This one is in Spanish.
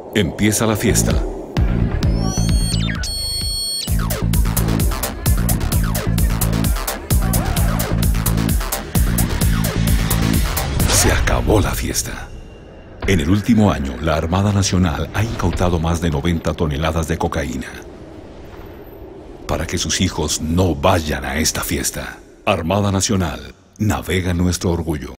Empieza la fiesta. Se acabó la fiesta. En el último año, la Armada Nacional ha incautado más de 90 toneladas de cocaína. Para que sus hijos no vayan a esta fiesta. Armada Nacional, navega nuestro orgullo.